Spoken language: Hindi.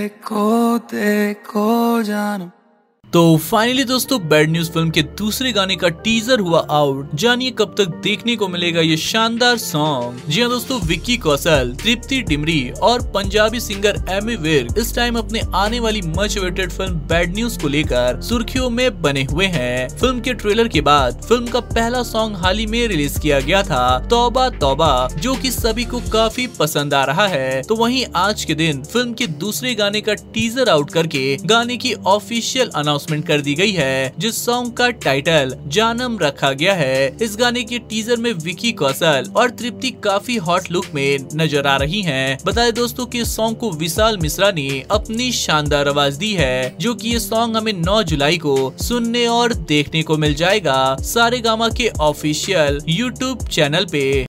देखो देखो जानम। तो फाइनली दोस्तों बैड न्यूज फिल्म के दूसरे गाने का टीजर हुआ आउट। जानिए कब तक देखने को मिलेगा ये शानदार सॉन्ग। जी हाँ दोस्तों, विक्की कौशल, तृप्ति डिमरी और पंजाबी सिंगर एमी विर्क इस टाइम अपने आने वाली much awaited film Bad News को लेकर सुर्खियों में बने हुए हैं। फिल्म के ट्रेलर के बाद फिल्म का पहला सॉन्ग हाल ही में रिलीज किया गया था, तौबा तौबा, जो कि सभी को काफी पसंद आ रहा है। तो वहीं आज के दिन फिल्म के दूसरे गाने का टीजर आउट करके गाने की ऑफिशियल अनाउंसमेंट कर दी गई है, जिस सॉन्ग का टाइटल जानम रखा गया है। इस गाने के टीजर में विक्की कौशल और तृप्ति काफी हॉट लुक में नजर आ रही हैं। बताएं दोस्तों कि इस सॉन्ग को विशाल मिश्रा ने अपनी शानदार आवाज दी है, जो कि ये सॉन्ग हमें 9 जुलाई को सुनने और देखने को मिल जाएगा सारेगामा के ऑफिशियल यूट्यूब चैनल पे।